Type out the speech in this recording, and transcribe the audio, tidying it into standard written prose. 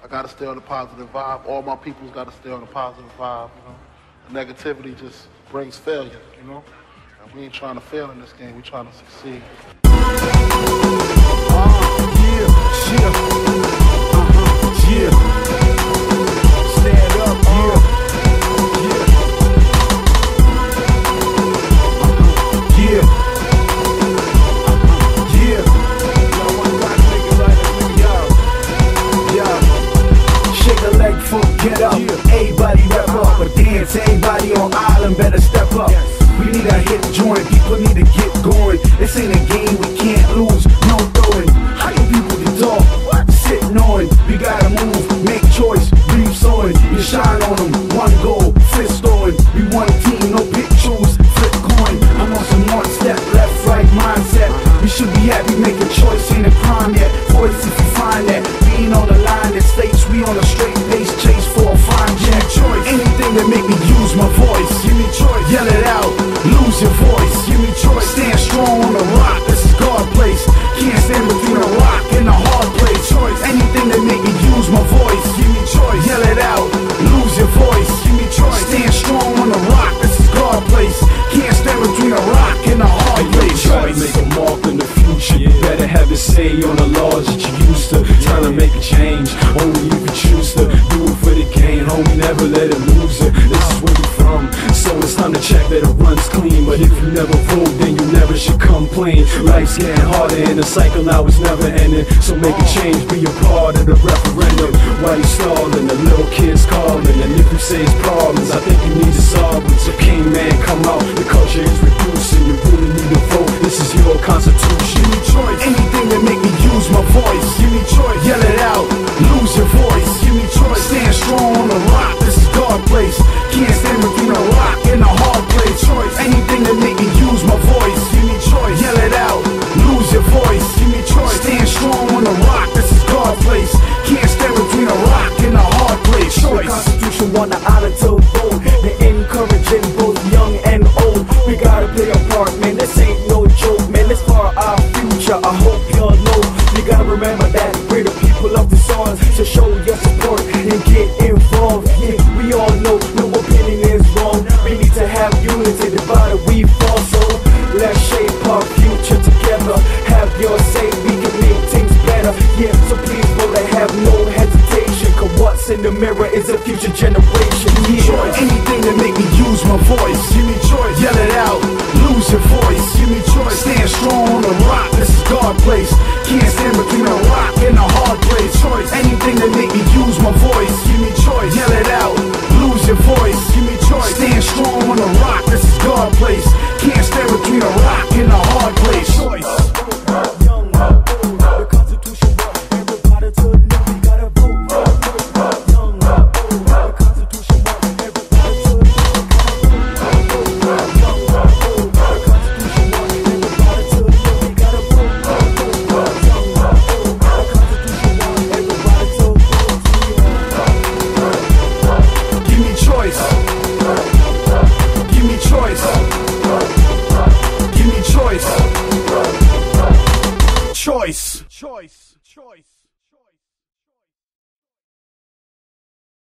got to stay on the positive vibe. All my people's got to stay on the positive vibe, you know. The negativity just brings failure, you know. And we ain't trying to fail in this game, we trying to succeed. Stand up, get up, everybody rep up, but dance, everybody on island better step up. We need a hit joint, people need to get going. This ain't a game we can't lose, no throwing. How you people can talk? Sitting on, we gotta move, make choice, breathe sowing. You shine on them, one goal, fist throwing. We one team, no pick choose, flip coin. I'm on some one step, left, right mindset. We should be happy, make a choice, ain't a crime yet. Voice if you find that, we ain't on the line that states we on a straight pace, chase for a fine jack choice. Anything that make me use my voice, give me choice, yell it out, lose your voice, give me choice. Stand strong on the rock, this is God place. Can't stand between a rock and a hard place. Choice. Anything that make me use my voice, give me choice, yell it out, lose your voice, give me choice. Stand strong on the rock, this is God place. Can't stand between a rock and a hard place. Try to make a mark in the future, you better have a say on the laws that you used to. Trying to make a change, only if you choose to. Do it for the gain, homie, never let it lose it. This is where we from, so it's time to check that it runs clean. But if you never vote, then you never should complain. Life's getting harder and the cycle now is never ending. So make a change, be a part of the referendum. While you stalling, the little kids calling. And if you say it's problems, I think you need to solve it. So King Man, come out, the culture is reducing. You really need to vote, this is your constitution. Give me choice, anything that make me use my voice. Give me choice, yell it out, lose your voice. Give me choice, stand strong on the rock, this is God place. Can't stand between a rock and a hard place. Choice, anything that make me use my voice. Give me choice, yell it out, lose your voice. Give me choice, stand strong on the rock, this is God place. Can't stand between a rock and a hard place. Choice. The Constitution want the island to vote. They're encouraging both young and old. We gotta play a part, man, this ain't no joke, man. It's for our future, I hope y'all know. You gotta remember that we're the people of the songs. So show your support and get involved. Yeah, we all know no opinion is wrong. We need to have unity, divided we fall. So let's shape our future together. Have your say, we can make things better. Yeah, so please vote and have no hesitation. Cause what's in the mirror is a future generation. Yeah. Anything that make me use my voice. Give me choice, yell it out, lose your voice. Give me choice, stand strong on the rock, this is God place. Can't stand between a rock and a hard place. Choice, anything that make me use my voice. Give me choice, yell it out, lose your voice. Give me choice, stand strong on the rock, this is God place. Can't stand between a rock and a hard place. Choice. Choice.